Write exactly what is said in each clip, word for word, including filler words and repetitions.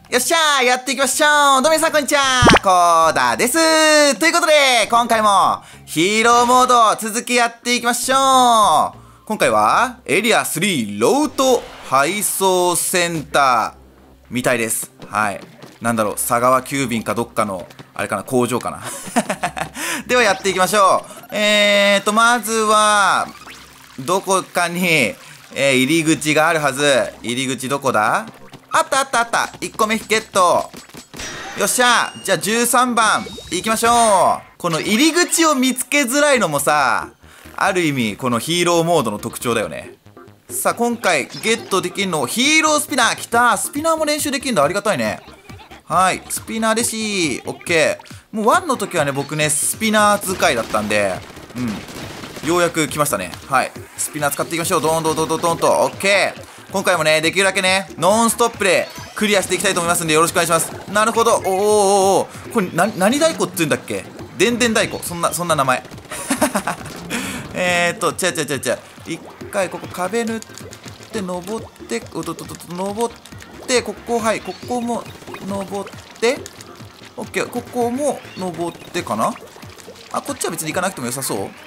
よっしゃーやっていきましょう。どうも皆さんこんにちは、コーダです。ということで、今回もヒーローモード続きやっていきましょう。今回はエリアスリーロート配送センターみたいです。はい。なんだろう、佐川急便かどっかの、あれかな、工場かな。ではやっていきましょう。えーと、まずは、どこかに、えー、入り口があるはず。入り口どこだ？あったあったあった。いっこめゲット。よっしゃ。じゃあじゅうさんばん行きましょう。この入り口を見つけづらいのもさ、ある意味このヒーローモードの特徴だよね。さあ今回ゲットできるのヒーロースピナー。きた。スピナーも練習できるのありがたいね。はい。スピナーでしー。オッケー。もうワンの時はね、僕ね、スピナー使いだったんで、うん。ようやく来ましたね。はい。スピナー使っていきましょう。ドンドンドンドンドンと。オッケー。今回もね、できるだけね、ノンストップでクリアしていきたいと思いますんで、よろしくお願いします。なるほど。おーおーおーこれ、な、何太鼓って言うんだっけ？でんでん太鼓。そんな、そんな名前。えーっと、ちゃちゃちゃちゃ。一回、ここ壁塗って、登って、おとととと、登って、ここ、はい、ここも登って、オッケー、ここも登ってかな？あ、こっちは別に行かなくても良さそう？うーん。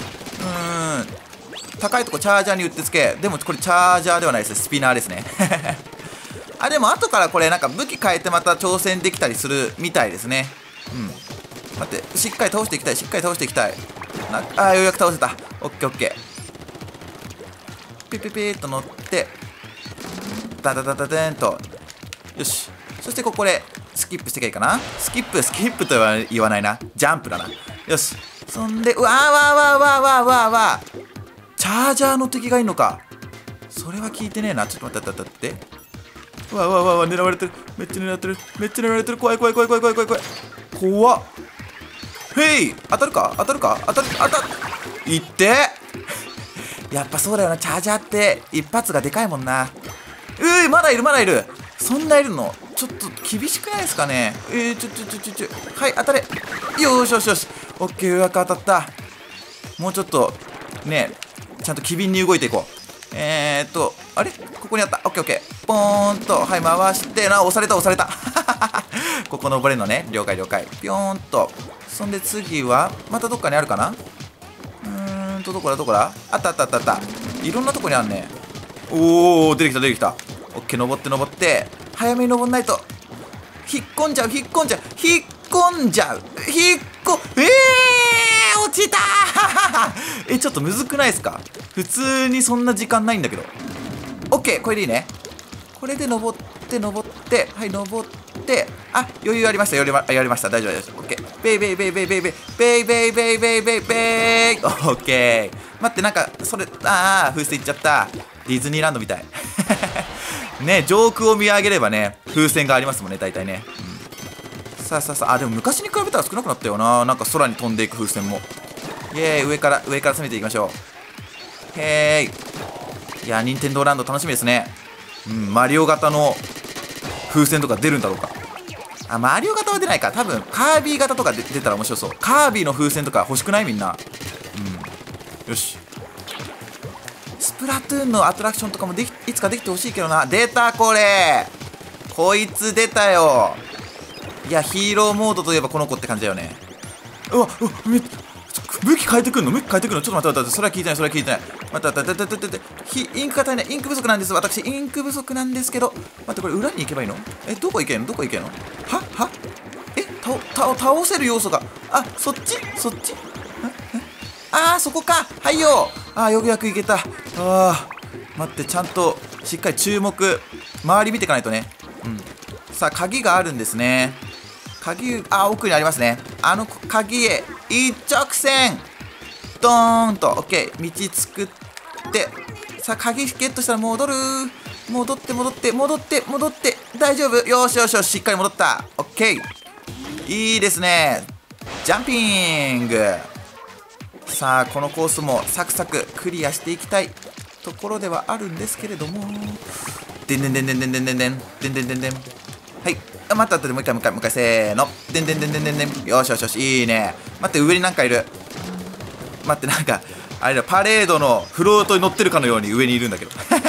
高いとこチャージャーにうってつけ。でもこれチャージャーではないです。スピナーですね。あ、でも後からこれなんか武器変えてまた挑戦できたりするみたいですね。うん。待って、しっかり倒していきたい。しっかり倒していきたい。なあー、ようやく倒せた。オッケーオッケー。ピピピーっと乗って、ダダダダダーンと。よし。そしてここでスキップしていけばいいかな。スキップ、スキップとは言わないな。ジャンプだな。よし。そんで、うわーわーわーわーわーわーわー。チャージャーの敵がいんのか。それは聞いてねえな。ちょっと待って待って待って。うわうわうわうわ、狙われてる。めっちゃ狙われてる。めっちゃ狙われてる。怖い怖い怖い怖い怖い怖い怖い。怖っ。へい、当たるか当たるか当たる当たる。いってやっぱそうだよな。チャージャーって一発がでかいもんな。うい、まだいるまだいる。そんないるのちょっと厳しくないですかね。えー、ちょちょちょちょちょ。はい、当たれ。よーしよしよし。オッケー、ようやく当たった。もうちょっとねえ、ちゃんと機敏に動いていこう。えーっと、あれここにあった。オッケーオッケー。ポーンと、はい、回して、な、押された、押された。ここ登れるのね。了解了解。ぴょーんと。そんで次は、またどっかにあるかな？うーんと、どこだどこだ？あったあったあったあった。いろんなとこにあるね。おー、出てきた出てきた。オッケー、登って登って。早めに登んないと。引っ込んじゃう、引っ込んじゃう、引っ込んじゃう。引っこ、えー落ちたーえ、ちょっとむずくないですか？普通にそんな時間ないんだけど。オッケー、これでいいね。これで登って登って、はい、登って、あ、余裕ありました、余裕ありました、大丈夫です。オッケー。ベイベイベイベイベイベイベイベイベイベイベイベイ。オッケー。待って、なんか、それ、あー、風船いっちゃった。ディズニーランドみたい。ね、上空を見上げればね、風船がありますもんね、大体ね。うん、さあさあさあ、あ、でも昔に比べたら少なくなったよな。なんか空に飛んでいく風船も。イエーイ、上から、上から攻めていきましょう。へーい。いや、任天堂ランド楽しみですね。うん、マリオ型の風船とか出るんだろうか。あ、マリオ型は出ないか。多分、カービィ型とか出たら面白そう。カービィの風船とか欲しくないみんな。うん。よし。スプラトゥーンのアトラクションとかもできいつかできてほしいけどな。出た、これ。こいつ出たよ。いや、ヒーローモードといえばこの子って感じだよね。うわ、うわ、めっ武器変えてくんの武器変えてくんのちょっと待って待って、それは聞いてない、それは聞いてない。待って待って待って待って待って、インクが足りない、インク不足なんです。私、インク不足なんですけど。待って、これ裏に行けばいいの？え、どこ行けんのどこ行けんのははえ、た、た、倒せる要素が。あ、そっちそっちあー、そこか。はいよ。あー、ようやく行けた。あー、待って、ちゃんと、しっかり注目。周り見ていかないとね。うん。さあ、鍵があるんですね。鍵、あ、奥にありますね。あの鍵へ一直線ドーンと。オッケー、道作って。さあ、鍵ゲットしたら戻る。戻って戻って戻って戻って。大丈夫。よしよしよし、しっかり戻った。オッケー、いいですね。ジャンピング。さあ、このコースもサクサククリアしていきたいところではあるんですけれども。でんでんでんでんでんでんでんでんでんでんでんでん。はい。あ、待って待って、もう一回もう一回もう一回、せーの。でんでんでんでんでんでん。よしよしよし、いいね。待って、上になんかいる。待って、なんかあれだ、パレードのフロートに乗ってるかのように上にいるんだけど。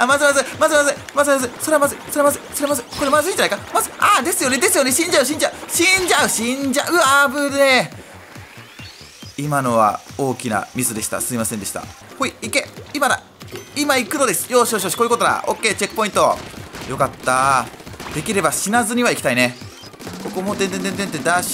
あ、まずいまずいまずいまずいまずいまずい、それはまずい、それはまずい、それはまずい、これまずいんじゃないか、まずい、あーですよねですよね、死んじゃう死んじゃう死んじゃう死んじゃう、うわー危ねえ。今のは大きなミスでした。すいませんでした。ほい、いけ、今だ、今行くのです。よしよしよし、こういうことだ。オッケー、チェックポイント。よかった。できれば死なずには行きたいね。ここもでんでんでんでんって出して、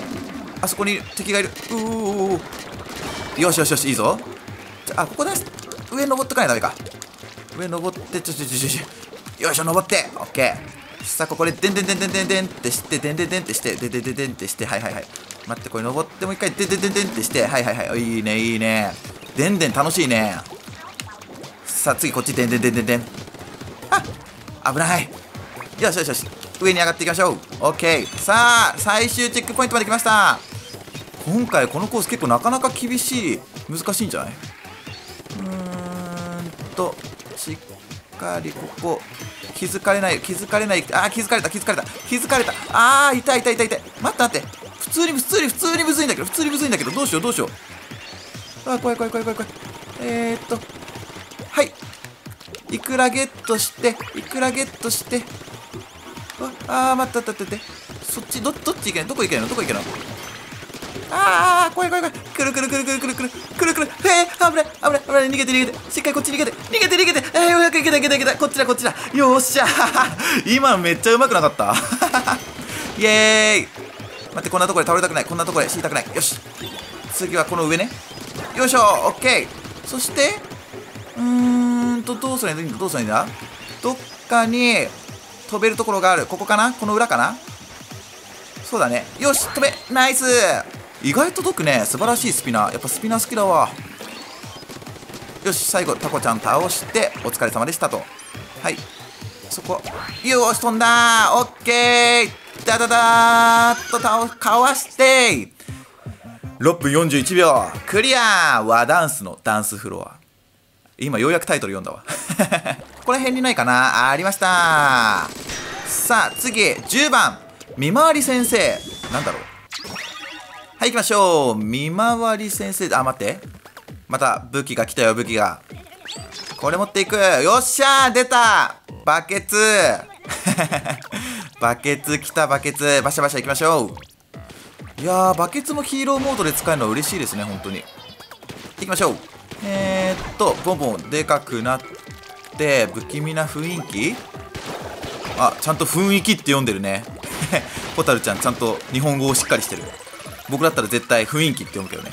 あそこに敵がいる。うー、よしよしよし、いいぞ。じゃあ、ここ出し、上登ってかないとダメか。上登って、ちょちょちょちょちょ、よいしょ、登って、オッケー。さあ、ここででんでんでんでんでんでんってして、でんでんでんってして、でんでんでんでんってして、はいはいはい。待って、これ登ってもう一回、でんでんでんでんってして、はいはいはい。いいね、いいね。でんでん楽しいね。さあ、次こっち、でんでんでんでんでん。あ、危ない。よしよしよし。上に上がっていきましょう。オッケー。さあ、最終チェックポイントまで来ました。今回このコース結構なかなか厳しい、難しいんじゃない？うーんと、しっかりここ、気づかれない、気づかれない、あー、気づかれた、気づかれた、気づかれた、あー、痛い痛い痛い痛い。待って待って。普通に、普通に、普通にむずいんだけど、普通にむずいんだけど、どうしよう、どうしよう。あー、怖い怖い怖い怖い怖い。えーっと、はい。いくらゲットして、いくらゲットして、あー、待って待って待って。そっち、ど、どっち行けない、どこ行けないの、どこ行けないの。あー、怖い怖い怖い。くるくるくるくるくるくるくるくる。えー、危ない危ない危ない。逃げて逃げて。しっかりこっち逃げて逃げて逃げて。えー、ようやくいけたいけたいけた。こっちだこっちだ。よっしゃー。今めっちゃうまくなかったイエーイ。待って、こんなところで倒れたくない。こんなところで死にたくない。よし。次はこの上ね。よいしょ。オッケー。そして、うーんと、どうするんだどうするんだどっかに飛べるところがある。ここかな、この裏かな。そうだね。よし、飛べ。ナイス。意外とドクね、素晴らしいスピナー。やっぱスピナー好きだわ。よし、最後、タコちゃん倒して、お疲れ様でしたと。はい。そこ。よーし、飛んだー。オッケー。ダダダーっと倒、かわして。ろっぷんよんじゅういちびょう。クリアー。和ダンスのダンスフロア。今、ようやくタイトル読んだわ。ここら辺にないかな。 あ, ありました。さあ、次、じゅうばん。見回り先生。なんだろう。はい、行きましょう。見回り先生。あ、待って。また武器が来たよ、武器が。これ持っていく。よっしゃー、出た。バケツ。バケツ来た、バケツ。バシャバシャ行きましょう。いやー、バケツもヒーローモードで使えるのは嬉しいですね、本当に。行きましょう。えーっと、ボンボンでかくなって、不気味な雰囲気。あ、ちゃんと雰囲気って読んでるね。ホタルちゃん、ちゃんと日本語をしっかりしてる。僕だったら絶対雰囲気って読むけどね。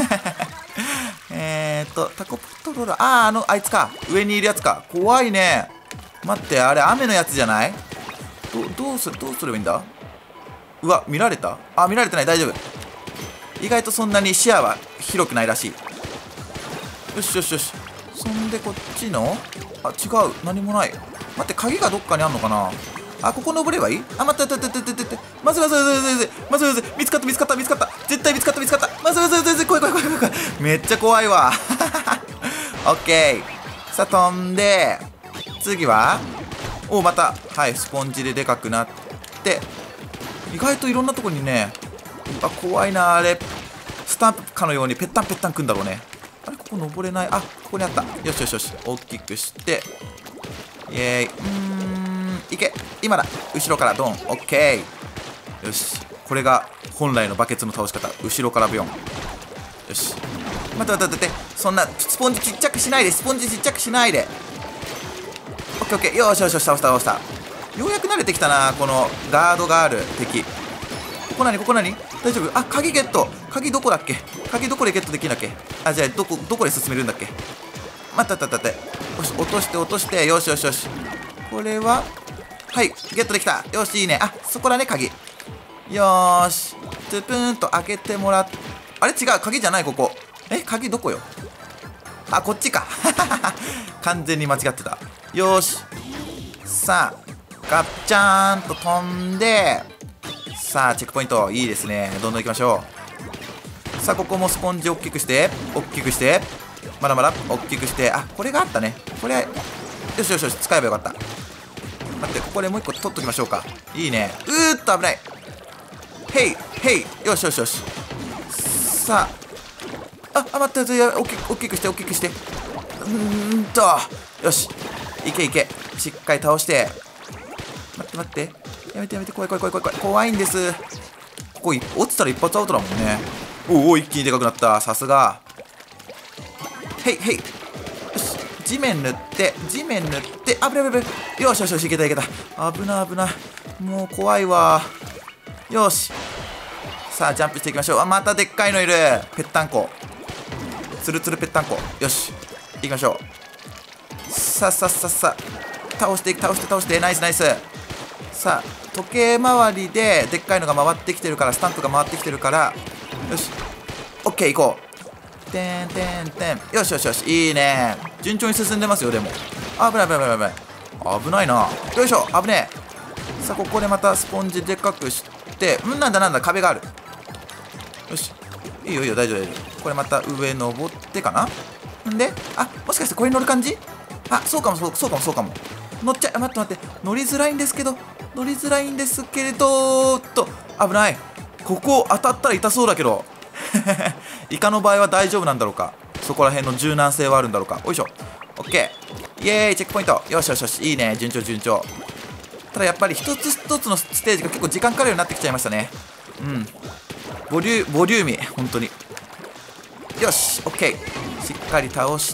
えーっと、タコパトローラー。あー、あの、あいつか。上にいるやつか。怖いね。待って、あれ、雨のやつじゃない？ど、どうする、どうすればいいんだ？うわ、見られた？あ、見られてない、大丈夫。意外とそんなに視野は広くないらしい。よしよしよし。そんで、こっちの？あ、違う。何もない。待って、鍵がどっかにあんのかな？あ、ここ登ればいい？あ、待って待って待って待って。まずまずまずまずまずまずまず見つかった見つかった見つかった。絶対見つかった見つかった。まずまずまずまず怖い怖い怖い怖い。めっちゃ怖いわ。オッケー。さあ、飛んで、次はお、また、はい、スポンジででかくなって、意外といろんなとこにね、あ、怖いな、あれ。スタンプかのようにペッタンペッタンくんだろうね。あれ、ここ登れない。あ、ここにあった。よしよしよし。大きくして、イェーイ。うーん、いけ。今だ。後ろからドン。オッケー。よし。これが本来のバケツの倒し方。後ろからビョン。よし。待って待って待って。そんな、スポンジちっちゃくしないで。スポンジちっちゃくしないで。オッケーオッケー。よしよしよし。倒した倒した。ようやく慣れてきたな。このガードがある敵。ここ何ここ何大丈夫？あ、鍵ゲット。鍵どこだっけ？鍵どこでゲットできるんだっけ？あ、じゃあどこ、どこで進めるんだっけ？待って待って待って。よし、落として落として。よしよしよし。これは、はい、ゲットできた。よし、いいね。あ、そこだね、鍵。よーし。トゥプーンと開けてもらっ、あれ違う、鍵じゃない、ここ。え、鍵どこよ？あ、こっちか。完全に間違ってた。よーし。さあ、ガッチャーンと飛んで、さあ、チェックポイント。いいですね。どんどん行きましょう。さあ、ここもスポンジ大きくして、大きくして、まだまだ大きくして、あ、これがあったね。これ、よしよしよし、使えばよかった。待って、ここでもう一個取っときましょうか。いいね。うーっと危ない。へい、へい。よしよしよし。さあ、あ、あ、待って、大きく、大きくして、大きくして。うーんと、よし。 いけいけ。しっかり倒して。待って待って。やめてやめて。怖い怖い怖い怖い怖い。怖いんです。ここ落ちたら一発アウトだもんね。おお、一気にでかくなった。さすが。へいへい。よし。地面塗って、地面塗って、あぶねあぶね。よしよしよし、いけたいけた。危な危な。もう怖いわ。よし。さあ、ジャンプしていきましょう。あ、またでっかいのいる。ぺったんこ。つるつるぺったんこ。よし。行きましょう。さあさあさあさあ。倒して、倒して、倒して。ナイスナイス。さあ、時計回りででっかいのが回ってきてるから、スタンプが回ってきてるから、よし。オッケー、行こう。てんてんてん。よしよしよし。いいね。順調に進んでますよ、でも。危ない危ない危ない危ない。危ないな。よいしょ。危ねえ。さあ、ここでまたスポンジでかくして、んなんだなんだ、壁がある。よし。いいよいいよ、大丈夫大丈夫。これまた上登ってかな。んで、あ、もしかしてこれに乗る感じ。あ、そうかもそうそうかもそうかも。乗っちゃう。待って待って。乗りづらいんですけど、乗りづらいんですけれど、っと、危ない。ここ当たったら痛そうだけど。イカの場合は大丈夫なんだろうか。そこら辺の柔軟性はあるんだろうか。よいしょ。オッケー。イエーイ、チェックポイント。よしよしよし。いいね。順調順調。ただやっぱり一つ一つのステージが結構時間かかるようになってきちゃいましたね。うん。ボリュボリューミー。本当に。よし。オッケー。しっかり倒して、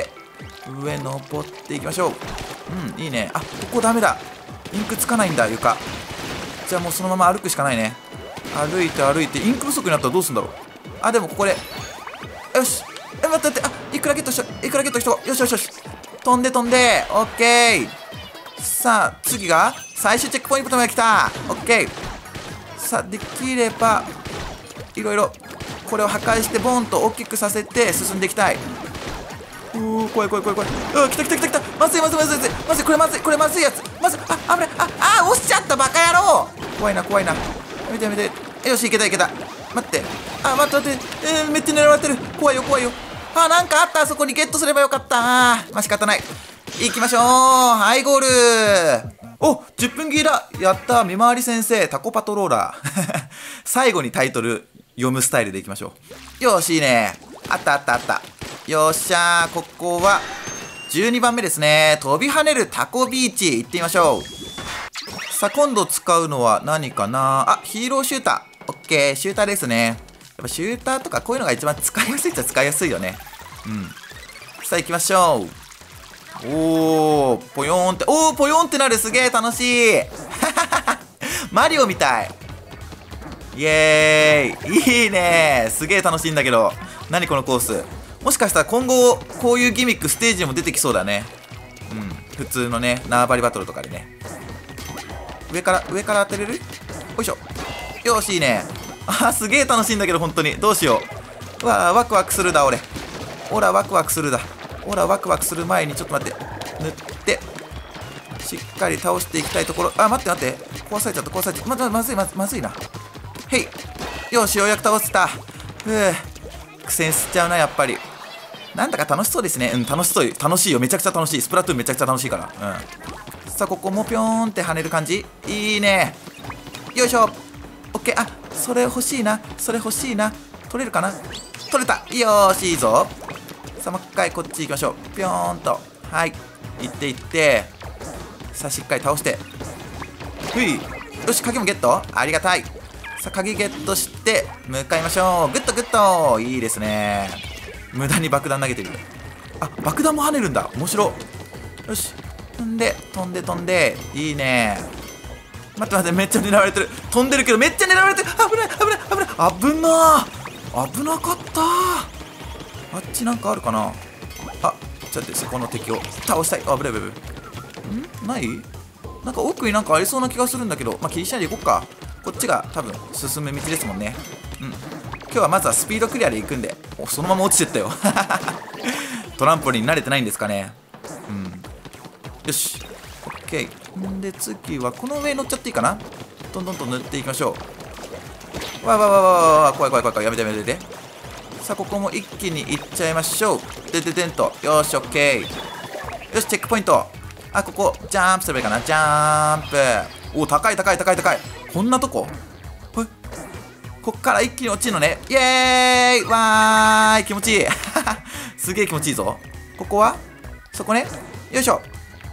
上登っていきましょう。うん、いいね。あ、ここダメだ。インクつかないんだ、床。じゃあもうそのまま歩くしかないね。歩いて歩いて、インク不足になったらどうすんだろう。あ、でもここで。よし。え、待って待って。あ、いくらゲットしよう。いくらゲットしとこう。よしよしよし。飛んで飛んで。オッケー。さあ、次が、最終チェックポイントまで来た。オッケー。さあ、できれば、いろいろ、これを破壊して、ボンと大きくさせて進んでいきたい。うー、怖い怖い怖い怖い。うー、来た来た来た来た。まずいまずいまずいまずい。まずい、これまずい、これまずいやつ。まずい、あ、危ない。あ、あ、落ちちゃった、バカ野郎。怖いな、怖いな。やめてやめて。よし、いけたいけた。待って。あ、待って待って。えー、めっちゃ狙われてる。怖いよ、怖いよ。あ、なんかあった。あそこにゲットすればよかった。まあ、仕方ない。行きましょう。はい、ゴール。お、じゅっぷん切りだ。やった。見回り先生、タコパトローラー。最後にタイトル読むスタイルでいきましょう。よし、いいね。あったあったあった。よっしゃー。ここはじゅうにばんめですね。飛び跳ねるタコビーチ。行ってみましょう。さあ、今度使うのは何かな。あ、ヒーローシューター。オッケー、シューターですね。やっぱシューターとかこういうのが一番使いやすいっちゃ使いやすいよね。うん。さあ、行きましょう。おー、ぽよーんって、おー、ぽよーんってなる。すげー楽しい。マリオみたい。イエーイ。いいねー。すげー楽しいんだけど。何このコース。もしかしたら今後、こういうギミックステージにも出てきそうだね。うん。普通のね、縄張りバトルとかでね。上から、上から当てれる？よいしょ。よし、いいね。あ、すげー楽しいんだけど、本当に。どうしよう。わあ、ワクワクするだ、俺。ほら、ワクワクするだ。ほら、ワクワクする前に、ちょっと待って。塗って、しっかり倒していきたいところ。あ、待って待って。壊されちゃった、壊されちゃった。ま、ま、まずい、ま、まずいな。へい。よし、ようやく倒せた。ふぅ。苦戦しちゃうな、やっぱり。なんだか楽しそうですね。うん、楽しそう。楽しいよ。めちゃくちゃ楽しい。スプラトゥーンめちゃくちゃ楽しいから。うん。さあ、ここもぴょーんって跳ねる感じ。いいね。よいしょ。オッケー。あ、それ欲しいな。それ欲しいな。取れるかな？取れた。よーし、いいぞ。さあ、もう一回こっち行きましょう。ぴょーんと。はい。行って行って。さあ、しっかり倒して。ふい。よし、鍵もゲット。ありがたい。さあ、鍵ゲットして向かいましょう。グッとグッと。いいですね。無駄に爆弾投げてる。あ、爆弾も跳ねるんだ。面白。よし。んで、飛んで飛んで。いいね。待って待って、めっちゃ狙われてる。飛んでるけどめっちゃ狙われてる。危ない危ない危ない危なー。危なかったー。あっちなんかあるかな。あ、ちょっとそこの敵を倒したい。あ、危ない危ない危ない。んない？なんか奥になんかありそうな気がするんだけど、まあ、気にしないでいこっか。こっちが多分進む道ですもんね。うん。今日はまずはスピードクリアで行くんで。お、そのまま落ちてったよ。トランポリン慣れてないんですかね。うん。よし。オッケー。んで次はこの上に乗っちゃっていいかな。どんどんと塗っていきましょう。わわわわわわ、怖い怖い怖い怖い。やめてやめて。さあ、ここも一気にいっちゃいましょう。でででんと。よし、オッケー。よし、チェックポイント。あ、ここ、ジャンプすればいいかな。ジャンプ。お、高い高い高い高い。こんなとこ？ほい。こっから一気に落ちるのね。イエーイ。わーい。気持ちいい。すげえ気持ちいいぞ。ここはそこね。よいしょ。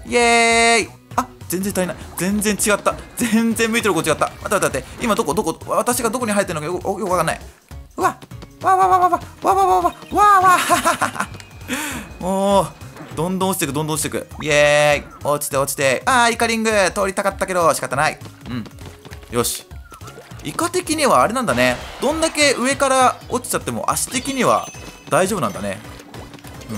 イエーイ。あ、全然足りない。全然違った。全然向いてる子違った。待って待って待って。今どこどこ、私がどこに生えてるのかよくよくわかんない。うわわわわわわわわわわわわわわもうどんどん落ちていく、どんどん落ちていく。イエーイ。落ちて落ちて。あー、イカリング通りたかったけど仕方ない。うん、よし。イカ的にはあれなんだね。どんだけ上から落ちちゃっても足的には大丈夫なんだね。うん、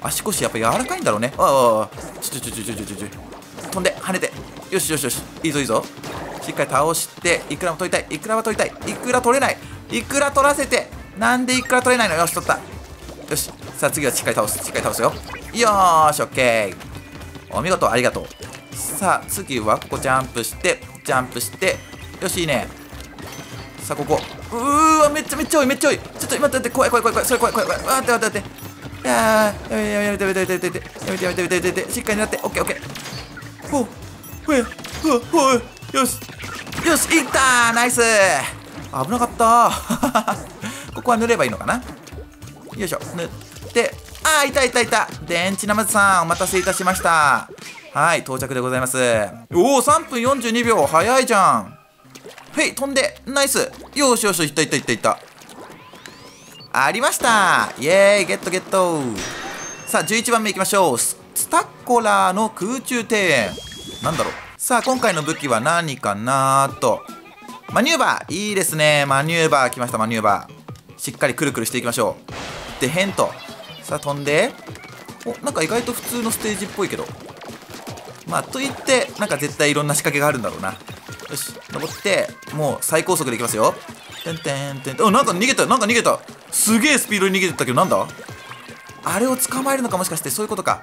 足腰やっぱ柔らかいんだろうね。あああ、ちょちょちょちょちょちょちょ、飛んで跳ねて。よしよしよし、いいぞいいぞ。しっかり倒して、イクラも取りたい。イクラは取りたい。イクラ取れない。イクラ取らせて。なんでイクラ取れないの。よし、取った。よし、さあ次はしっかり倒す。しっかり倒すよ。よーし、オッケー。お見事、ありがとう。さあ次はここジャンプしてジャンプして、よし、いいね。さあここ、うーわ、めっちゃめっちゃ多い、めっちゃ多い。ちょっと待って待って、怖い怖い怖い怖い、それ怖い怖い怖い。待って待って待って、いやー、やめてやめてやめてやめてやめてやめてやめてやめてやめて、しっかり狙って。オッケーオッケー。ほうほえほうほう、よしよし、いったー、ナイス。危なかったーここは塗ればいいのかな。よいしょ、塗って、あー、いたいたいた。電池ナマズさん、お待たせいたしました。はい、到着でございます。おお、さんぷんよんじゅうにびょう、早いじゃん。へい、飛んで、ナイス。よしよし、いったいったいったいった。ありました。イエーイ、ゲットゲット。さあじゅういちばんめいきましょう。スタッコラーの空中庭園。なんだろう。さあ今回の武器は何かなーと、マニューバー。いいですね、マニューバー来ました。マニューバーしっかりくるくるしていきましょう。で、変と。さあ飛んで、お、なんか意外と普通のステージっぽいけど、まあといってなんか絶対いろんな仕掛けがあるんだろうな。よし、登って、もう最高速でいきますよ。てんてんてん。お、なんか逃げた、なんか逃げた。すげえスピードに逃げてったけど、なんだあれを捕まえるのか、もしかして。そういうことか。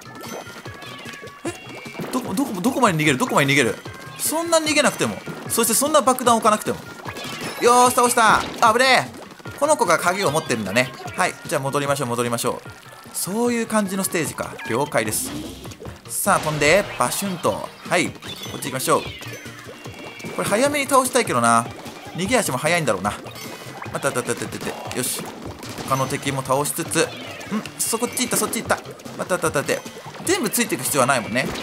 え、どこどこどこまで逃げる、どこまで逃げる。そんな逃げなくても、そしてそんな爆弾置かなくても。よーし、倒した。あぶねえ。この子が鍵を持ってるんだね。はい、じゃあ戻りましょう戻りましょう。そういう感じのステージか。了解です。さあ飛んでバシュンと。はい、こっち行きましょう。これ早めに倒したいけどな。逃げ足も早いんだろうな。待って待って待って待って。よし、他の敵も倒しつつ、ん、そこっち行った、そっち行った。待って待って待って、全部ついていく必要はないもんね。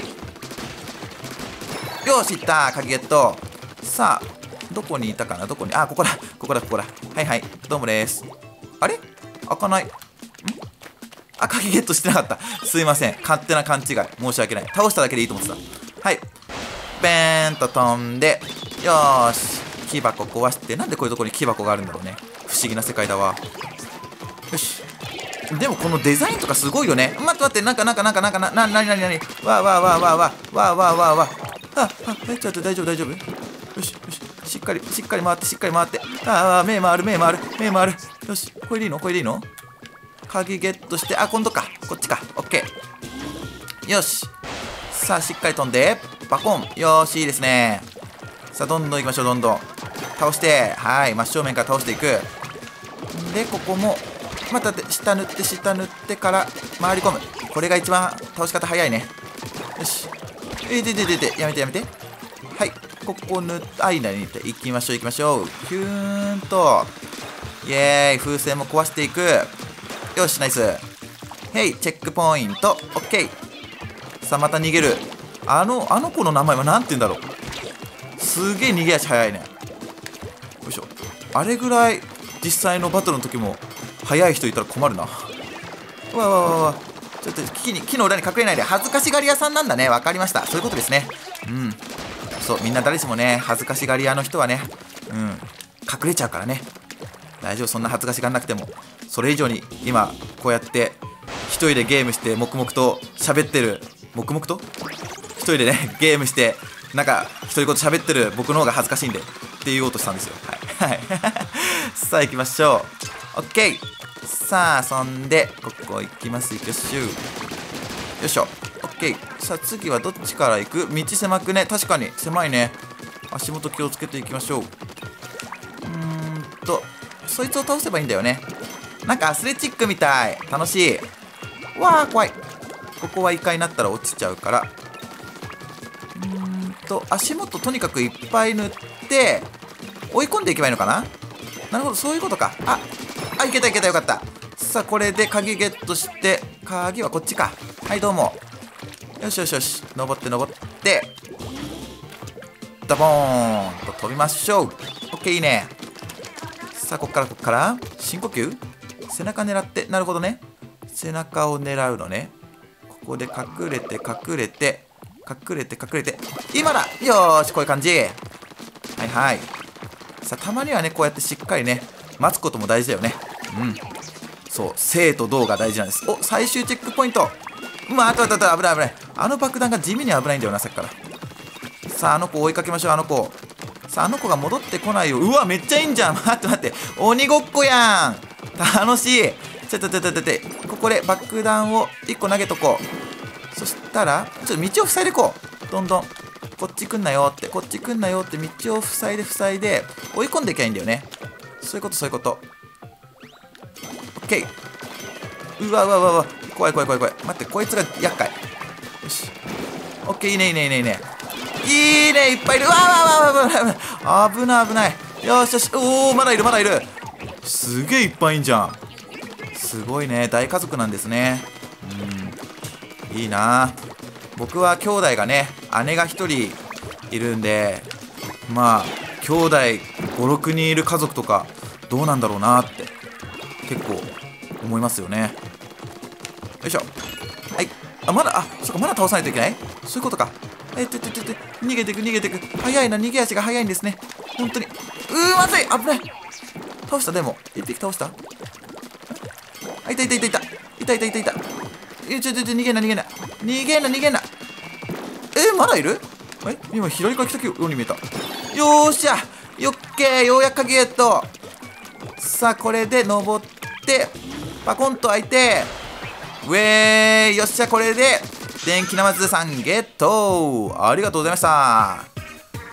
よし、いった。鍵ゲット。さあどこにいたかな、どこに、あ、ここだここだここだ。はいはい、どうもです。あれ、開かない。ん、あ、鍵ゲットしてなかった。すいません、勝手な勘違い、申し訳ない。倒しただけでいいと思ってた。はい、ベーンと飛んで、よーし、木箱壊して。なんでこういうところに木箱があるんだろうね。不思議な世界だわ。よし、でもこのデザインとかすごいよね。待って待って、なんかなんかなんかなんかな、な、なになになに、わーわーわーわーわーわーわーわーわーわー。あ、あ、え、ちょっと大丈夫大丈夫。よしよし、しっかりしっかり回ってしっかり回って。ああ、目回る目回る目回る。よし、これでいいの、これでいいの。鍵ゲットして、あ、今度か、こっちか。オッケー。よし、さあしっかり飛んでバコン。よーし、いいですね。さあどんどんいきましょう。どんどん倒して、はい、真正面から倒していく。でここもまた下塗って下塗ってから回り込む。これが一番倒し方早いね。よし、えででででやめてやめて。はい、ここ塗って間に行きましょう行きましょう。ヒューンと、イエーイ、風船も壊していく。よし、ナイス。ヘイ、チェックポイント。オッケー。さあまた逃げる。あのあの子の名前は何て言うんだろう。すげえ逃げ足早いね。よいしょ。あれぐらい実際のバトルの時も速い人いたら困るな。うわわわわ、ちょっと木に木の裏に隠れないで。恥ずかしがり屋さんなんだね。わかりました、そういうことですね。うん、そう、みんな誰しもね、恥ずかしがり屋の人はね、うん、隠れちゃうからね。大丈夫、そんな恥ずかしがんなくても。それ以上に今こうやって一人でゲームして黙々と喋ってる、黙々と一人でねゲームしてなんか独り言喋ってる僕の方が恥ずかしいんでって言おうとしたんですよ。はい、はい、さあ行きましょう。オッケー。さあそんでここ行きます。行きましょう。よいしょ。オッケー。さあ次はどっちから行く。道狭くね。確かに狭いね。足元気をつけていきましょう。うーんとそいつを倒せばいいんだよね。なんかアスレチックみたい。楽しい。わあ怖い。ここは一回になったら落ちちゃうから、うーんと足元とにかくいっぱい塗って追い込んでいけばいいのかな。なるほど、そういうことか。ああ、いけたいけた、よかった。さあこれで鍵ゲットして、鍵はこっちか。はいどうも。 よしよしよし、登って登ってダボーンと飛びましょう。オッケー、いいね。さあこっからこっから深呼吸、背中狙って、なるほどね、背中を狙うのね。ここで隠れて隠れて隠れて隠れて、今だ。よーし、こういう感じ。はいはい。さあたまにはねこうやってしっかりね待つことも大事だよね。うん、そう、生と動が大事なんです。お、最終チェックポイント。うわ、あったあったあった、危ない危ない。あの爆弾が地味に危ないんだよな、さっきから。さああの子追いかけましょう。あの子、さああの子が戻ってこないよ。うわ、めっちゃいいんじゃん。待って待って、鬼ごっこやん。楽しい。ちょっとちょっとちょっと、ここで爆弾をいっこ投げとこう。そしたらちょっと道を塞いでいこう。どんどんこっち来んなよって、こっち来んなよって道を塞いで塞いで追い込んでいけばいいんだよね。そういうことそういうこと。オッケー。うわうわうわうわ、怖い怖い怖い怖い。待って、こいつが厄介。よし、オッケー、いいねいいねいいねいいねいいね、いっぱいいる。うわわわわわわ、危ない危ない。よしよし、おお、まだいるまだいる。すげえいっぱいいんじゃん。すごいね、大家族なんですね。うん、いいな。僕は兄弟がね、姉がひとりいるんで、まあ兄弟ごろくにんいる家族とかどうなんだろうなって結構思いますよね。よいしょ。はい。あ、まだ、あ、そっか、まだ倒さないといけない。そういうことか。えっと、ててて、逃げていく逃げていく。早いな、逃げ足が早いんですね。本当に。うー、まずい、危ない。倒した。でも一匹倒した。あ、いたいたいたいたいたいたいたいた。え、ちょちょちょ、逃げんな逃げんな逃げんな逃げんな。えー、まだいる。え、今左から来たように見えた。よーしゃ、よっけー、ようやく鍵ゲット。さあこれで登ってパコンと開いて、ウェーイ、よっしゃ、これで電気ナマズさんゲット。ありがとうございました。うん、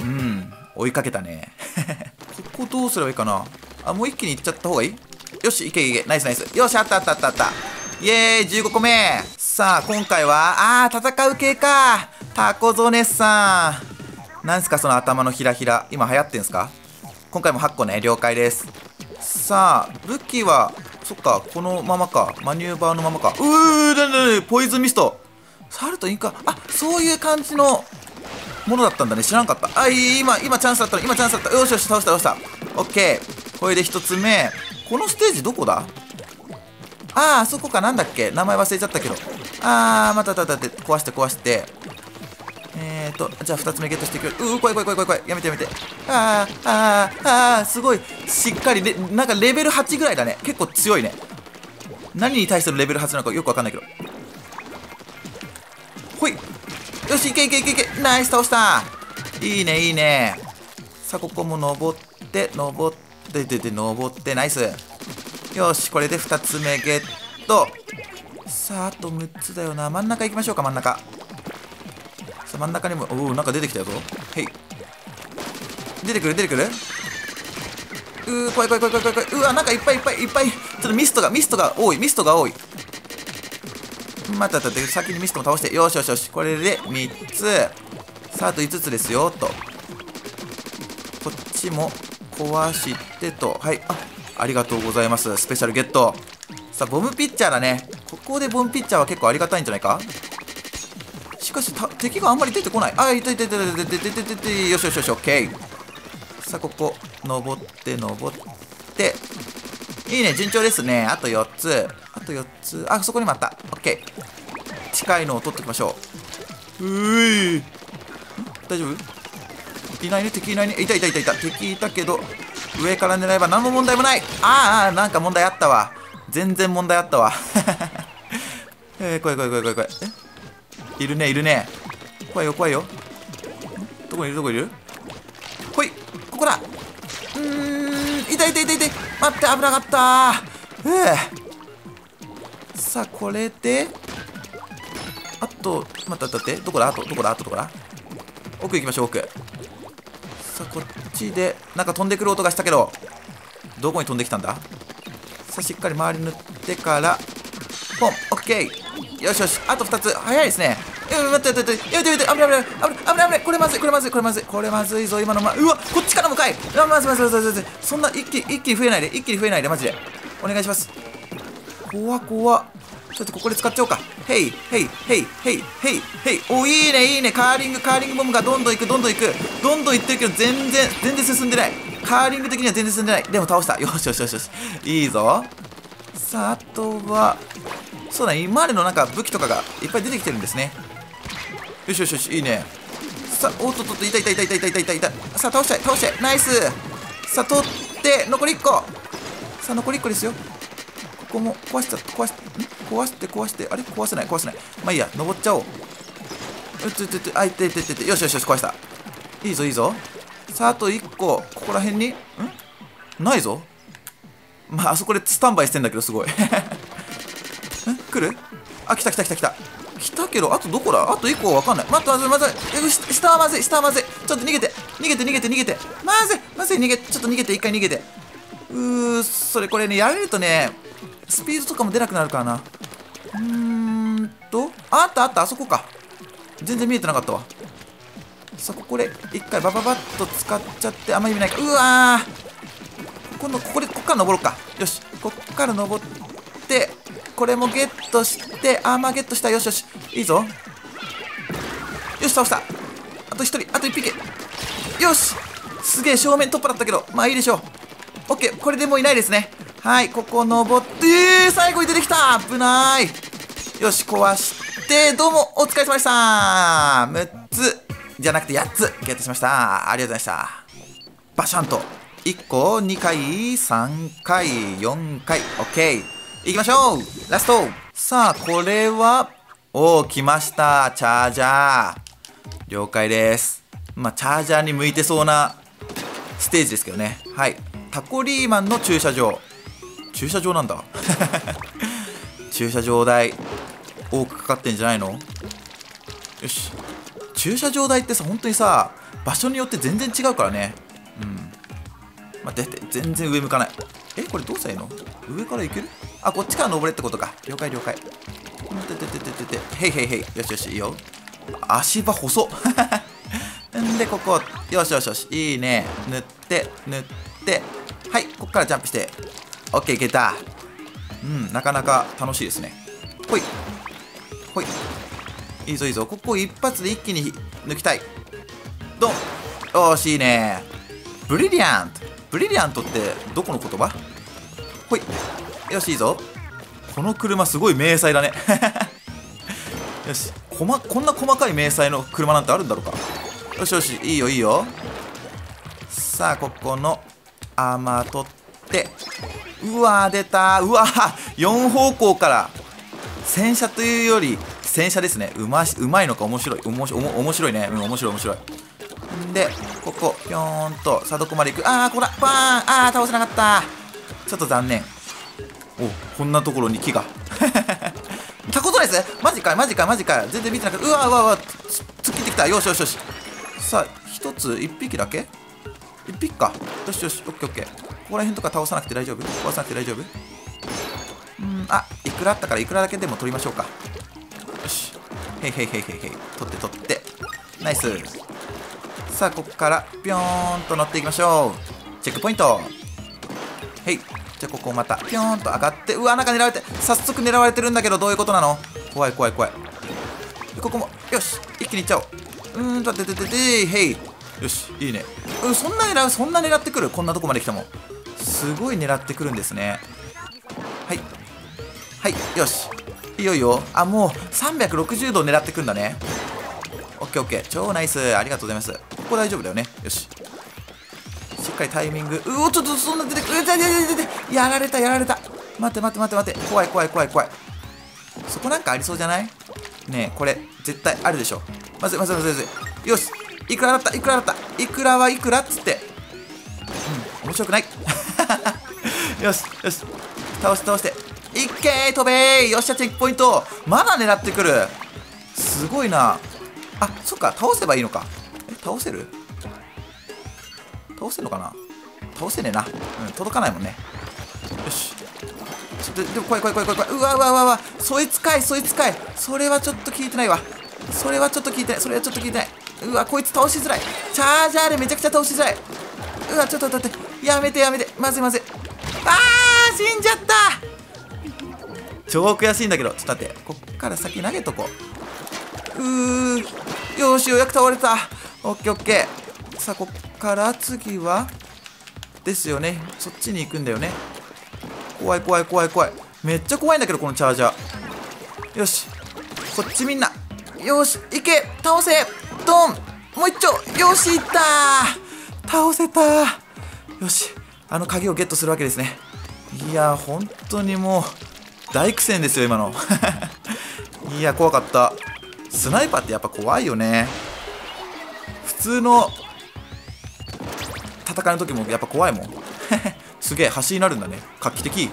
追いかけたね。ここどうすればいいかな。あ、もう一気に行っちゃった方がいい。よし、いけいけ、ナイスナイス。よし、あったあったあったあった。イエーイ、じゅうごこめ。さあ今回はあー戦う系か。タコゾネさん、なんすかその頭のひらひら、今流行ってんすか。今回もはっこね、了解です。さあ武器はそっか、このままか、マニューバーのままか。うー、だだだ、ポイズンミスト触るといいか。あ、そういう感じのものだったんだね、知らんかった。あ、今今チャンスだったの、今チャンスだった。よしよし、倒した倒した。オッケー、これでひとつめ。このステージどこだ。あー、あそこか。なんだっけ、名前忘れちゃったけど。あー、またまたまた、壊して壊して。えーと、じゃあふたつめゲットしていく。うー、怖い怖い怖い怖い怖い。やめてやめて。あー、あー、あー、すごい。しっかりレ、なんかレベルはちぐらいだね。結構強いね。何に対してのレベルはちなのかよくわかんないけど。ほい。よし、いけいけいけいけ。ナイス、倒した。いいね、いいね。さあ、ここも登って、登って、で、で、登って、ナイス。よし、これでふたつめゲット。さあ、あとむっつだよな。真ん中行きましょうか、真ん中。さあ真ん中にも、おお、なんか出てきたよぞ。へい。出てくる出てくる。うー、怖い怖い怖い怖い怖い。うわ、なんかいっぱいいっぱいいっぱい。ちょっとミストがミストが多い、ミストが多い。待って待って、先にミストも倒して。よしよしよし、これでみっつ。さああといつつですよと。こっちも壊してと。はい、あ、ありがとうございます。スペシャルゲット。さあボムピッチャーだね。ここでボムピッチャーは結構ありがたいんじゃないか。しかした敵があんまり出てこない。あ、いたいたいたいたいたいたいたいた。よしよしよし、オッケー。さあここ登って登っていいね、順調ですね。あとよっつ、あとよっつ。あ、そこにもあった。オッケー。近いのを取っておきましょう。うーい、大丈夫。いないね、敵いないね。いたいたいたいた、敵いたけど上から狙えば何も問題もない。あーあー、なんか問題あったわ。全然問題あったわ。えー、怖い怖い怖い怖い怖い。え、いるねいるね。怖いよ怖いよ。どこにいるどこにいる。ほい、ここだ。うーん、痛い痛い痛い痛い。待って、危なかったー。ええ。さあこれであと、待って待って、どこだ、あとどこだ、あとどこだ。奥行きましょう、奥。さあこっちでなんか飛んでくる音がしたけど、どこに飛んできたんだ。さあしっかり周り塗ってからポン。オッケー。よしよし、あとふたつ。早いですね。うん、待って待って待って、やめてやめて、危ない危ない危ない危ない危ない。これまずいこれまずいこれまずいこれまずいぞ今の。ま、うわ、こっちから向かい。あ、まずいまずいまずいまずい。そんな一気一気に増えないで、一気に増えないで、マジでお願いします。怖怖。 ちょっとここで使っちゃおうか。ヘイヘイヘイヘイヘイヘイ。お、いいねいいね。カーリングカーリングボムがどんどんいくどんどんいくどんどんいってるけど、全然全然進んでない。カーリング的には全然進んでない。でも倒した。よしよしよしよし、いいぞ。さあ、あとはそうだね、今までのなんか武器とかがいっぱい出てきてるんですね。よしよしよし、いいね。さあ、おっとっとっと、いたいたいたいたいたいたいたいた。さあ、倒したい倒したい。ナイス。さあ、取って残りいっこ。さあ、残りいっこですよ。ここも壊しちゃ壊しん壊して壊して、あれ壊せない壊せない。まあいいや、登っちゃおう。うつうつうつ、あ、いていていていて、よしよしよし、壊した。いいぞいいぞ。さあ、あといっこ、ここら辺にんないぞ。まあ、あそこでスタンバイしてんだけど、すごい。ん来る？あ、来た来た来た来た。来たけど、あとどこだ？あといっこわかんない。待って、まずいまずい。下はまずい、下はまずい。ちょっと逃げて、逃げて逃げて逃げて。まずい、まずい、逃げ、ちょっと逃げて、一回逃げて。うー、それこれね、やられるとね、スピードとかも出なくなるからな。うーんと、あったあった、あそこか。全然見えてなかったわ。さあ、ここで一回バババッと使っちゃって、あんま意味ないか。うわー、今度ここで、こっから登ろうか。よし、こっから登って、これもゲットして、アーマーゲットした。よしよし、いいぞ。よし、倒した。あとひとり、あといっぴき。よし、すげえ、正面突破だったけど、まあいいでしょう。オッケー、これでもういないですね。はい、ここ登って、えー、最後に出てきた。危ない。よし、壊して、どうも、お疲れ様でした。むっつ、じゃなくてやっつ、ゲットしました。ありがとうございました。バシャンと。いっこ、にかい、さんかい、よんかい。オッケー。行きましょう。ラスト。さあ、これは、おー、来ました。チャージャー。了解です。まあ、チャージャーに向いてそうなステージですけどね。はい。タコリーマンの駐車場。駐車場なんだ。駐車場代、多くかかってんじゃないの？よし。駐車場代ってさ、本当にさ、場所によって全然違うからね。うん。待って、全然上向かない。え、これどうしたらいいの？上から行ける？あ、こっちから登れってことか。了解了解。てててててて。へいへいへい。よしよし、いいよ。足場細っ。んで、ここ。よしよしよし。いいね。塗って、塗って。はい、こっからジャンプして。オッケー、いけた。うん、なかなか楽しいですね。ほい。ほい。いいぞいいぞ。ここ一発で一気に抜きたい。ドン。よーし、いいね。ブリリアント。ブリリアントってどこの言葉？ほい。よし、いいぞ。この車すごい迷彩だね。よし、こま、こんな細かい迷彩の車なんてあるんだろうか。よしよし、いいよいいよ。さあ、ここのアーマー取って、うわー、出たー。うわー、よん方向から戦車というより戦車ですね。うまし、うまいのか面白い。おもし、おも、面白いね。うん、面白い面白い。んで、ここ、ぴょーんと、さあ、どこまで行く？あー、こら、バーン。あー、倒せなかった。ちょっと残念。お、こんなところに木が。タコトレス？マジかいマジかいマジかい。全然見てなかった。うわうわうわ、突っ切ってきた。よしよしよし。さあ、一つ、一匹だけ？一匹か。よしよし、オッケーオッケー。ここら辺とか倒さなくて大丈夫？壊さなくて大丈夫？うん、あ、いくらあったからいくらだけでも取りましょうか。よし。へいへいへいへいへい。取って取って。ナイス。さあ、ここからぴょーんと乗っていきましょう。チェックポイント。へい。じゃあここまたぴょーんと上がって、うわ、なんか狙われて、早速狙われてるんだけど、どういうことなの？怖い怖い怖い。ここもよし、一気にいっちゃおう。うーんと、てててて、へい。よし、いいね。うん、そんな狙う、そんな狙ってくる。こんなとこまで来てもすごい狙ってくるんですね。はいはい、よし、いいよいいよ。あ、もうさんびゃくろくじゅうど狙ってくんだね。オッケーオッケー、超ナイス、ありがとうございます。ここ大丈夫だよね。よし、しっかりタイミング。うお、ちょっとそんな出てくる。やられたやられた。待って待って待って待って、怖い怖い怖い怖い。そこなんかありそうじゃない？ねえ、これ絶対あるでしょ。まずいまずいまずいまずい。よし、いくらだったいくらだったいくらはいくらっつって。うん、面白くない。よしよし、倒して倒して、いっけー、飛べー。よっしゃ、チェックポイント。まだ狙ってくる。すごいな。あ、そっか、倒せばいいのか。え、倒せる？倒せるのかな？倒せねえな。うん、届かないもんね。よし、ちょっと、でも怖い怖い怖い怖い怖い。うわうわうわうわ、そいつかいそいつかい。それはちょっと聞いてないわ。それはちょっと聞いてない。それはちょっと聞いてない。うわ、こいつ倒しづらい。チャージャーでめちゃくちゃ倒しづらい。うわ、ちょっと待って、やめてやめて、まずいまずい。あー、死んじゃった。 超悔しいんだけど。ちょっと待って、こっから先投げとこう。うー、よーし、ようやく倒れた。オッケーオッケー。さあ、こっから次はですよね。そっちに行くんだよね。怖い怖い怖い怖い。めっちゃ怖いんだけど、このチャージャー。よし、こっちみんな。よし、行け、倒せ、ドン、もう一丁。よし、いったー、倒せたー。よし、あの鍵をゲットするわけですね。いやー、本当にもう大苦戦ですよ今の。いや、怖かった。スナイパーってやっぱ怖いよね。普通の戦いの時もやっぱ怖いもん。すげえ、橋になるんだね。画期的。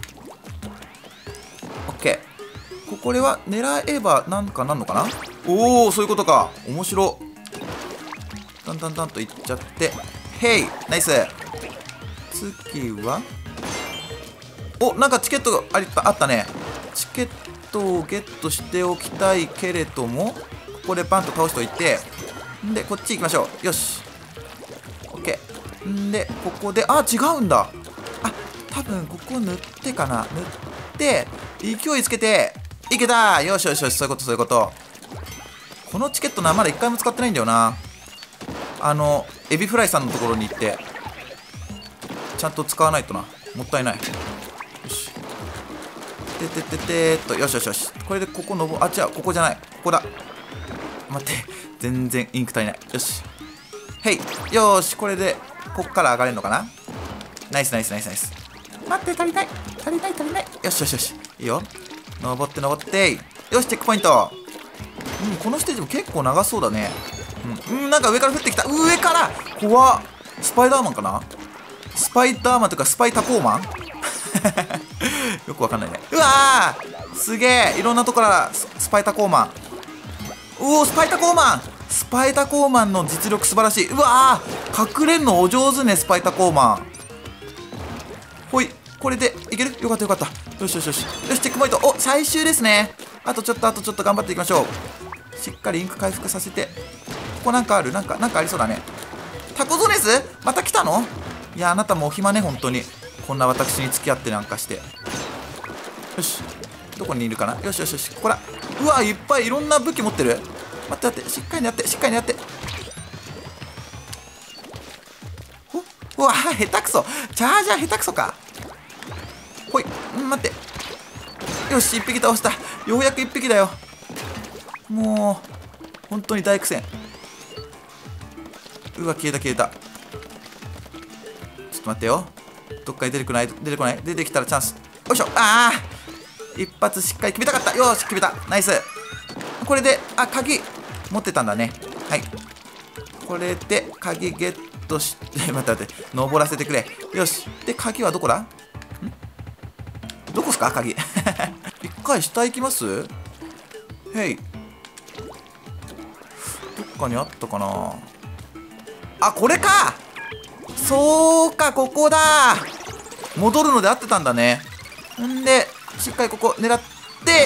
オッケー。ここでは狙えばなんかなんのかな。おお、そういうことか。面白。だんだんだんといっちゃって、ヘイ、ナイス。次は、お、なんかチケットがありあったね。チケットをゲットしておきたいけれども、ここでパンと倒しておいて、んでこっち行きましょう。よし、オッケー。んでここで、あ、違うんだ。あ、多分ここ塗ってかな。塗って勢いつけていけた。よしよしよし、そういうことそういうこと。このチケットな、まだいっかいも使ってないんだよな。あのエビフライさんのところに行ってちゃんと使わないとな。もったいない。よし、ててててーっと、よしよしよし。これでここのぼ、あ、違う、ここじゃない、ここだ。待って、全然インク足りない。よし、へい、よーし、これでこっから上がれるのかな。ナイスナイスナイスナイス。待って、足りない足りない足りない。よしよしよし、いいよ。登って登って、よし、チェックポイント。うん、このステージも結構長そうだね。うん、うん、なんか上から降ってきた。上から、怖っ。スパイダーマンかな。スパイダーマンというかスパイタコーマン。よくわかんないね。うわー、すげえ、いろんなところからススパイタコーマン。うおー、スパイタコーマン。スパイタコーマンの実力素晴らしい。うわー、隠れんのお上手ね、スパイタコーマン。ほい、これでいける。よかったよかった。よしよしよしよし、チェックポイント。お、最終ですね。あとちょっとあとちょっと頑張っていきましょう。しっかりインク回復させて。ここなんかある。なんかなんかありそうだね。タコゾネスまた来たの。いや、あなたもお暇ね、本当に。こんな私に付き合ってなんかして。よし、どこにいるかな。よしよしよし、ここだ。うわ、いっぱいいろんな武器持ってる。待って待って、しっかりやってしっかりやって。ほ、うわ、下手くそ。チャージャー下手くそか。ほい、ん、待って。よし、いっぴき倒した。ようやくいっぴきだよ。もう本当に大苦戦。うわ、消えた消えた。ちょっと待ってよ。どっかに出てこない、出てこない。出てきたらチャンス。よいしょ。ああ、一発しっかり決めたかった。よし、決めた。ナイス。これで、あ、鍵持ってたんだね。はい、これで鍵ゲットして待って待って、登らせてくれ。よし。で、鍵はどこだ。ん、どこっすか鍵。一回下行きます。へい、どっかにあったかな。あ、これか。そうか、ここだ。戻るので合ってたんだね。んで、しっかりここ狙って、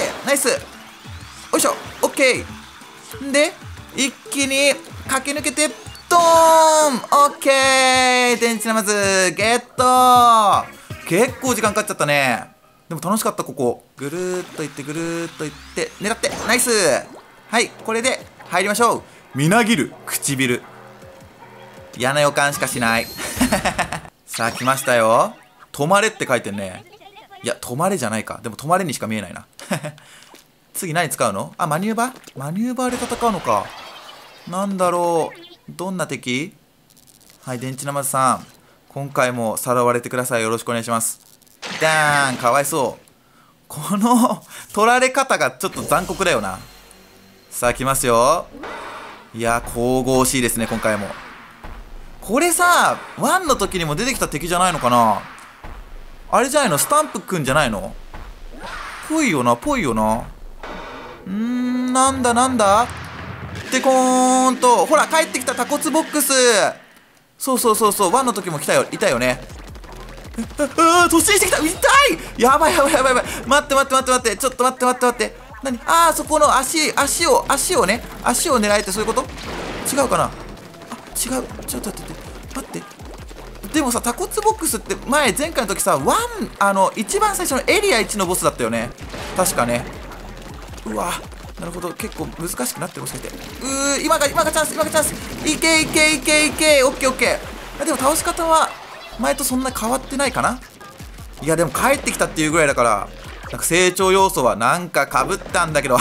ナイス。よいしょ、オッケー。んで、一気に駆け抜けて、ドーン、オッケー。電池ナマズゲット。結構時間かかっちゃったね。でも楽しかった。ここぐるーっといって、ぐるーっといって、狙って、ナイス。はい、これで入りましょう。みなぎる唇。嫌な予感しかしない。さあ、来ましたよ。止まれって書いてんね。いや、止まれじゃないか。でも止まれにしか見えないな。次何使うの。あ、マニューバーマニューバーで戦うのか。なんだろう。どんな敵。はい、電池ナマズさん、今回もさらわれてください。よろしくお願いします。ダーン、かわいそう。この取られ方がちょっと残酷だよな。さあ、来ますよ。いや、神々しいですね、今回も。これさ、ワンの時にも出てきた敵じゃないのかな。あれじゃないの、スタンプくんじゃないの。ぽいよな、ぽいよな。んーん、なんだなんだ。でこーんと、ほら、帰ってきたタコツボックス。そうそうそうそう、ワンの時も来たよ、いたよね。ああ、突進してきた。痛い。やばいやばいやばいやばい。待って待って待って待って、ちょっと待って待って待って。何。ああ、そこの足、足を、足をね、足を狙えて、そういうこと。違うかな。あ、違う。ちょっと待って待って。でもさ、タコツボックスって前、前回の時さ、ワン、あの、一番最初のエリアいちのボスだったよね。 確かね。うわ、なるほど。結構難しくなってる、もしかして。うー、今が、今がチャンス、今がチャンス。いけいけいけいけ。オッケーオッケー。でも倒し方は、前とそんな変わってないかな。いや、でも帰ってきたっていうぐらいだから、なんか成長要素はなんか被ったんだけど。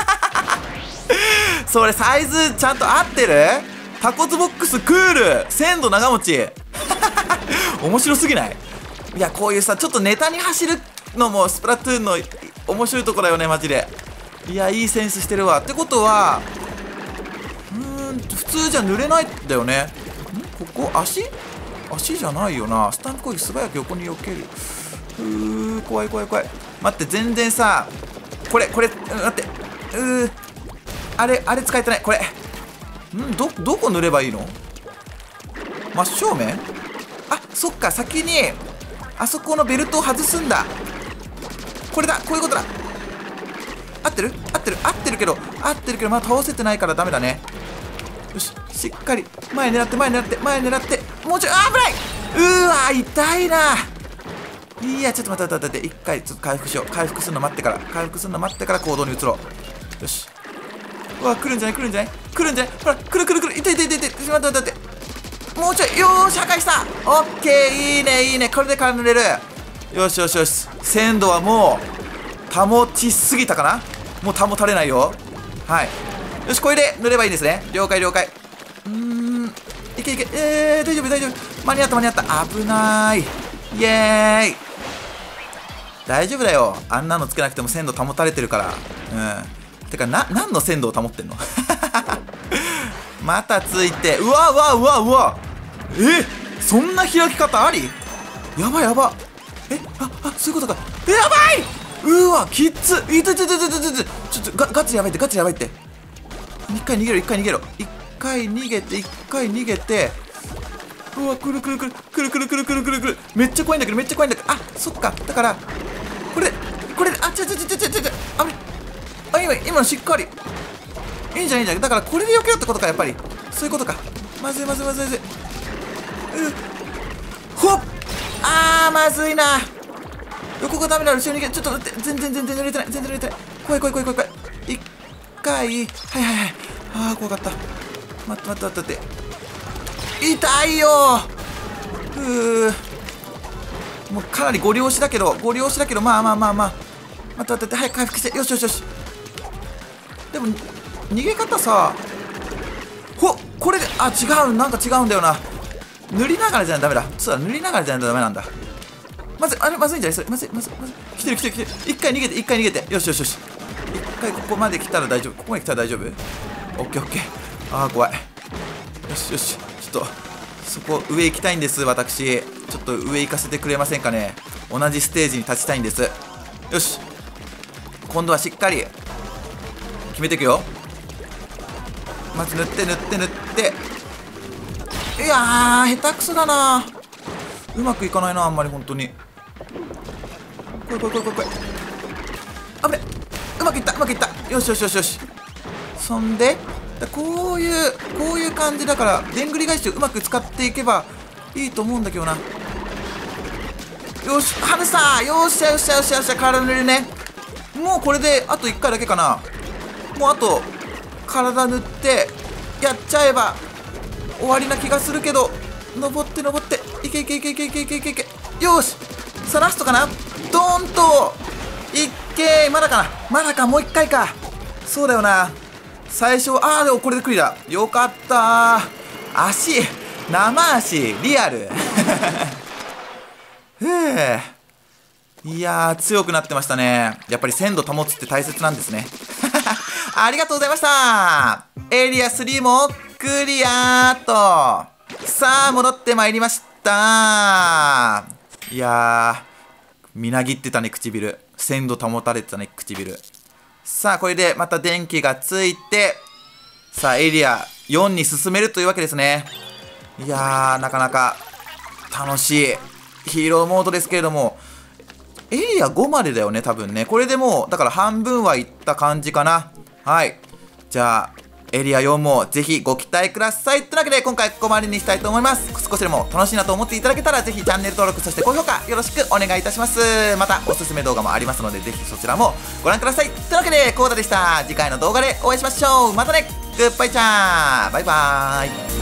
それサイズちゃんと合ってる？タコツボックスクール鮮度長持ち。面白すぎない？いや、こういうさ、ちょっとネタに走るのもスプラトゥーンの面白いとこだよね、マジで。いや、いいセンスしてるわ。ってことは、うーん、普通じゃ濡れないんだよね。んここ足足じゃないよな。スタンプ攻撃素早く横に避ける。うー、怖い怖い怖い。待って、全然さ、これ、これ、待って。うー、あれ、あれ使えてない。これ。んど、どこ塗ればいいの？真正面？あ、そっか、先に、あそこのベルトを外すんだ。これだ、こういうことだ。合ってる？合ってる？合ってるけど、合ってるけど、まだ倒せてないからダメだね。よし、しっかり、前狙って、前狙って、前狙って、もうちょい、あ、危ない！うーわ、痛いな。いや、ちょっと待って待って待って、一回、ちょっと回復しよう。回復するの待ってから、回復するの待ってから行動に移ろう。よし。うわ、来るんじゃない来るんじゃない来るんじゃないほら、来る来る来る。痛い痛い痛い痛い。待って待って待って。もうちょい。よーし、破壊した。オッケー、いいね、いいね。これで体塗れる。よしよしよし。鮮度はもう、保ちすぎたかな。もう保たれないよ。はい。よし、これで塗ればいいですね。了解了解。うーん。いけいけ。えー、大丈夫大丈夫。間に合った間に合った。危なーい。イエーイ。大丈夫だよ。あんなのつけなくても鮮度保たれてるから。うん。てか、な、何の鮮度を保ってんの？またついて。うわうわうわうわ。え、そんな開き方あり？やばいやば。え、あ、あ、そういうことか。え、やばいうわ、きっつ。いててててててて。ちょっとガ、ガチやばいって、ガチやばいって。一回逃げろ、一回逃げろ。一回逃げて、一回逃げて。うわ、くるくるくる、くるくるくるくるくるくる。めっちゃ怖いんだけど、めっちゃ怖いんだけど。あ、そっか。だから、これ、これ、あ、ちょちょちょちょちょちょ。あれ、あ、今、今のしっかり。いいんじゃないいいんじゃない。だから、これで避けろってことか、やっぱり。そういうことか。まずいまずいまずいまずい。うほっ。あー、まずいな。横がダメなら後ろに逃げ。ちょっと待って。全然全然濡れてない。全然濡れてない。怖い怖い怖い怖い怖い。一回。はいはいはい。あー、怖かった。待って待って待って待って。痛いよー。ふー。もうかなりご利用しだけど、ご利用しだけど、まあまあまあまあ。待って待って待って。早く回復して。よしよしよし。でも、逃げ方さ。ほ、これで、あ、違う。なんか違うんだよな。塗りながらじゃダメだ。そうだ、塗りながらじゃないとダメなんだ。まずい、あれ、まずいんじゃないそれ。まずい、まずい、まずい。来てる来てる来てる。一回逃げて、一回逃げて。よしよしよし。一回ここまで来たら大丈夫。ここまで来たら大丈夫。オッケーオッケー。あー、怖い。よしよし。ちょっと、そこ、上行きたいんです、私。ちょっと上行かせてくれませんかね。同じステージに立ちたいんです。よし。今度はしっかり、決めていくよ。まず塗って塗って塗って。いやー、下手くそだな。うまくいかないな、あんまり本当に。こいこいこいこいこい。あぶね。うまくいったうまくいった。よしよしよしよし。そんでだこういうこういう感じだから、でんぐり返しをうまく使っていけばいいと思うんだけどな。よし、ハムスター。よっしゃよっしゃよっしゃよっしゃ。体塗れるね。もうこれであといっかいだけかな。もうあと体塗ってやっちゃえば終わりな気がするけど、登って登っていけいけいけいけいけいけいけいけ。よし、さあラストかな。ドーンといっけー。まだかな。まだか。もういっかいか。そうだよな。最初、あーでもこれでクリア。よかったー。足生足リアル。ふぅ。いやー、強くなってましたね。やっぱり鮮度保つって大切なんですね。ありがとうございました。エリアスリーもクリアーと。さあ、戻ってまいりました。いやー、みなぎってたね、唇。鮮度保たれてたね、唇。さあ、これでまた電気がついて、さあ、エリアよんに進めるというわけですね。いやー、なかなか楽しいヒーローモードですけれども、エリアごまでだよね、多分ね。これでもう、だから半分はいった感じかな。はい。じゃあ、 エリアよんもぜひご期待ください。というわけで今回ここまでにしたいと思います。少しでも楽しいなと思っていただけたらぜひチャンネル登録そして高評価よろしくお願いいたします。またおすすめ動画もありますのでぜひそちらもご覧ください。というわけでコーダでした。次回の動画でお会いしましょう。またね。グッバイチャーバイバーイ。